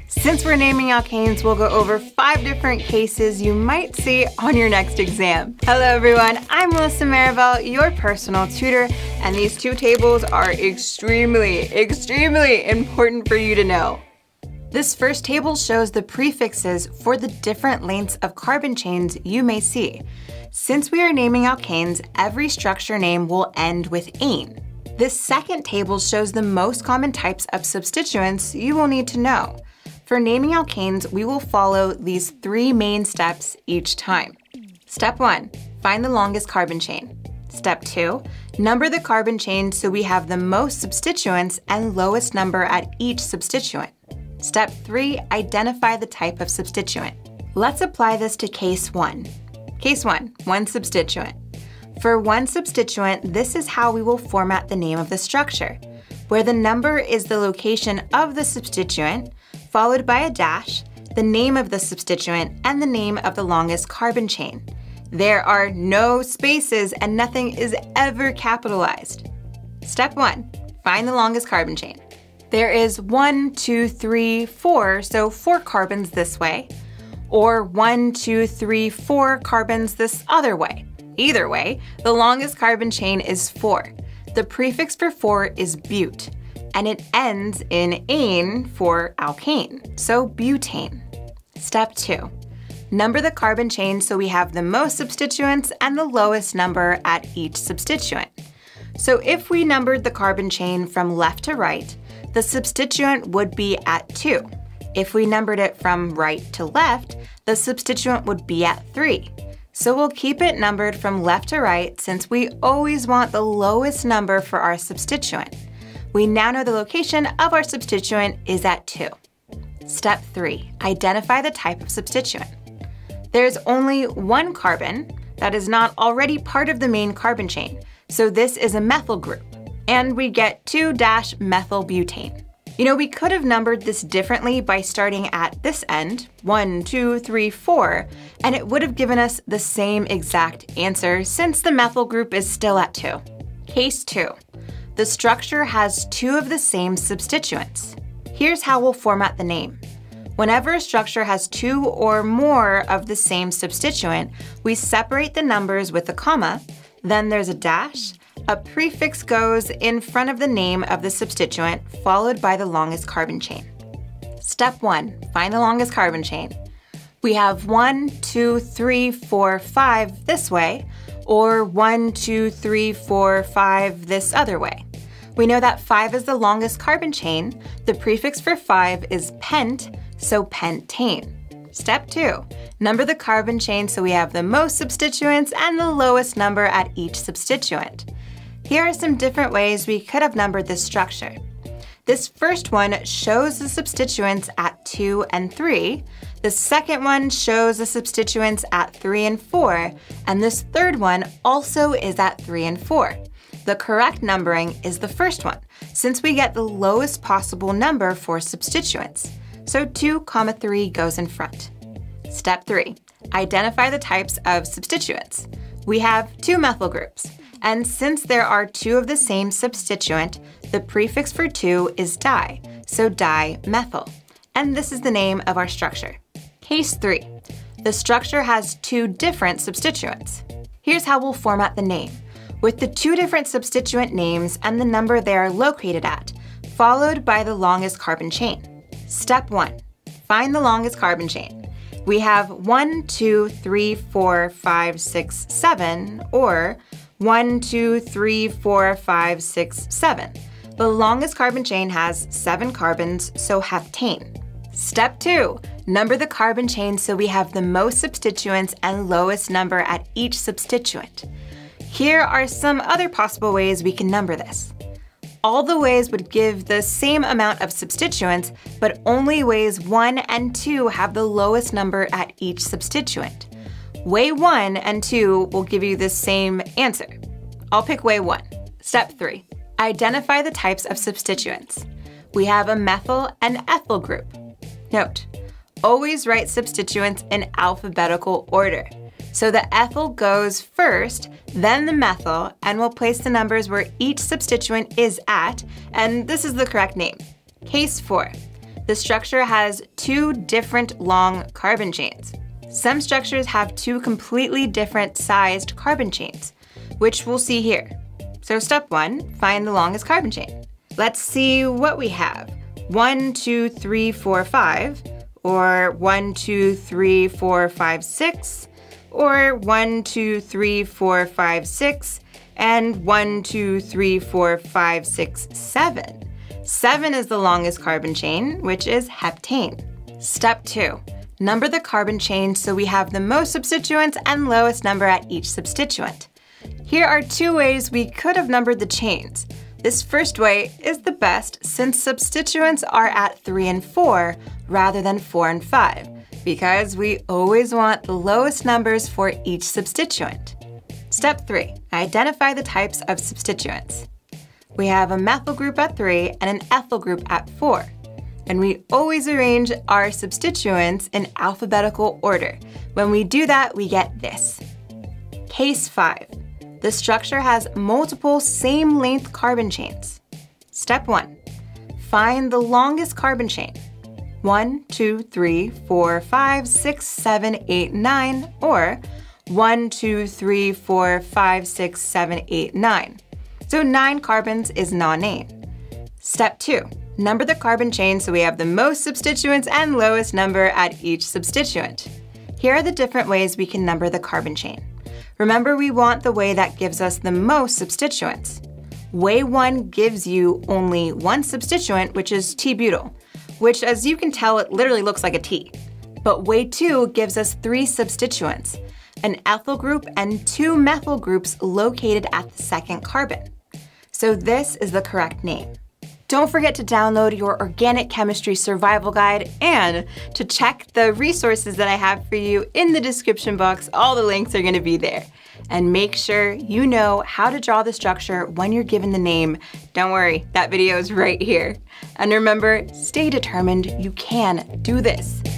Since we're naming alkanes, we'll go over 5 different cases you might see on your next exam. Hello everyone, I'm Melissa Maribel, your personal tutor, and these 2 tables are extremely important for you to know. This first table shows the prefixes for the different lengths of carbon chains you may see. Since we are naming alkanes, every structure name will end with -ane. This second table shows the most common types of substituents you will need to know. For naming alkanes, we will follow these 3 main steps each time. Step 1, find the longest carbon chain. Step 2, number the carbon chain so we have the most substituents and lowest number at each substituent. Step 3, identify the type of substituent. Let's apply this to case 1. Case 1, one substituent. For one substituent, this is how we will format the name of the structure, where the number is the location of the substituent, followed by a dash, the name of the substituent, and the name of the longest carbon chain. There are no spaces and nothing is ever capitalized. Step 1, find the longest carbon chain. There is 1, 2, 3, 4, so 4 carbons this way, or 1, 2, 3, 4 carbons this other way. Either way, the longest carbon chain is 4. The prefix for 4 is but, and it ends in -ane for alkane, so butane. Step 2, number the carbon chain so we have the most substituents and the lowest number at each substituent. So if we numbered the carbon chain from left to right, the substituent would be at 2. If we numbered it from right to left, the substituent would be at 3. So we'll keep it numbered from left to right since we always want the lowest number for our substituent. We now know the location of our substituent is at 2. Step 3, identify the type of substituent. There's only 1 carbon that is not already part of the main carbon chain, so this is a methyl group, and we get 2-methylbutane. You know, we could have numbered this differently by starting at this end, 1, 2, 3, 4, and it would have given us the same exact answer since the methyl group is still at 2. Case 2, the structure has 2 of the same substituents. Here's how we'll format the name. Whenever a structure has 2 or more of the same substituent, we separate the numbers with a comma, then there's a dash, a prefix goes in front of the name of the substituent, followed by the longest carbon chain. Step 1, find the longest carbon chain. We have 1, 2, 3, 4, 5 this way, or 1, 2, 3, 4, 5 this other way. We know that 5 is the longest carbon chain. The prefix for 5 is pent, so pentane. Step 2, number the carbon chain so we have the most substituents and the lowest number at each substituent. Here are some different ways we could have numbered this structure. This first one shows the substituents at 2 and 3. The second one shows the substituents at 3 and 4. And this third one also is at 3 and 4. The correct numbering is the first one, since we get the lowest possible number for substituents. So 2, 3 goes in front. Step 3, identify the types of substituents. We have 2 methyl groups. And since there are 2 of the same substituent, the prefix for 2 is di, so dimethyl. And this is the name of our structure. Case 3, the structure has 2 different substituents. Here's how we'll format the name, with the 2 different substituent names and the number they are located at, followed by the longest carbon chain. Step 1, find the longest carbon chain. We have 1, 2, 3, 4, 5, 6, 7, or 1, 2, 3, 4, 5, 6, 7. The longest carbon chain has 7 carbons, so heptane. Step 2, number the carbon chain so we have the most substituents and lowest number at each substituent. Here are some other possible ways we can number this. All the ways would give the same amount of substituents, but only ways 1 and 2 have the lowest number at each substituent. Way 1 and 2 will give you the same answer. I'll pick way 1. Step 3, identify the types of substituents. We have a methyl and ethyl group. Note, always write substituents in alphabetical order. So the ethyl goes first, then the methyl, and we'll place the numbers where each substituent is at, and this is the correct name. Case 4, The structure has 2 different long carbon chains. Some structures have 2 completely different sized carbon chains, which we'll see here. So step 1, find the longest carbon chain. Let's see what we have. 1, 2, 3, 4, 5, or 1, 2, 3, 4, 5, 6, or 1, 2, 3, 4, 5, 6, and 1, 2, 3, 4, 5, 6, 7. 7 is the longest carbon chain, which is heptane. Step 2, number the carbon chain so we have the most substituents and lowest number at each substituent. Here are 2 ways we could have numbered the chains. This first way is the best since substituents are at 3 and 4 rather than 4 and 5, because we always want the lowest numbers for each substituent. Step 3, identify the types of substituents. We have a methyl group at 3 and an ethyl group at 4. And we always arrange our substituents in alphabetical order. When we do that, we get this. Case 5. The structure has multiple same length carbon chains. Step 1. Find the longest carbon chain. 1, 2, 3, 4, 5, 6, 7, 8, 9, or 1, 2, 3, 4, 5, 6, 7, 8, 9. So 9 carbons is non-name. Step 2, number the carbon chain so we have the most substituents and lowest number at each substituent. Here are the different ways we can number the carbon chain. Remember, we want the way that gives us the most substituents. Way 1 gives you only 1 substituent, which is T-butyl, which as you can tell, it literally looks like a T. But way 2 gives us 3 substituents, an ethyl group and 2 methyl groups located at the second carbon. So this is the correct name. Don't forget to download your Organic Chemistry Survival Guide and to check the resources that I have for you in the description box. All the links are going to be there. And make sure you know how to draw the structure when you're given the name. Don't worry, that video is right here. And remember, stay determined. You can do this.